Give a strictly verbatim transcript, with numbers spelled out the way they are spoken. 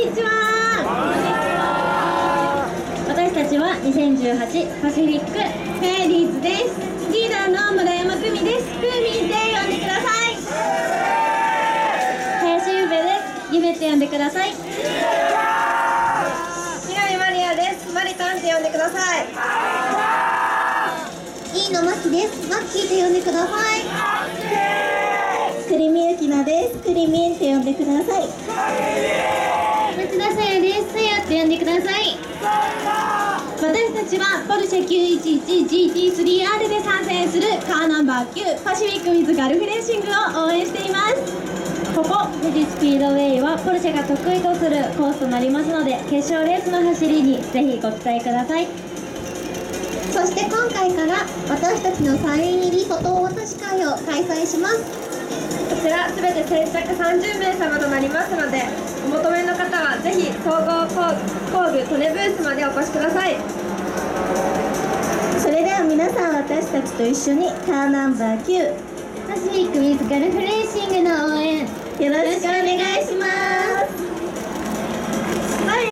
にちは。私たちはにせんじゅうはちパシフィックフェアリーズです。リーダーの村山久美です。クーミンって呼んでください。林ゆうべです。ゆべって呼んでください。 南マリアです。マリタンって呼んでください。 飯野真希です。マッキーって呼んでください。栗見ゆきなです。栗見って呼んでください。 松田さやです。さやって呼んでください。私たちはポルシェ きゅういちいちジーティースリーアール で参戦するカーナンバーきゅうパシフィックウィズガルフレーシングを応援しています。ここ富士スピードウェイはポルシェが得意とするコースとなりますので、決勝レースの走りにぜひご期待ください。 そして今回から私たちのサイン入り外お渡し会を開催します。 こちらすべて先着さんじゅうめいさまとなりますので、お求めの方はぜひ総合工具トレブースまでお越しください。 それでは皆さん、私たちと一緒にカーナンバーきゅうパシフィックウィズガルフレーシングの応援よろしくお願いします。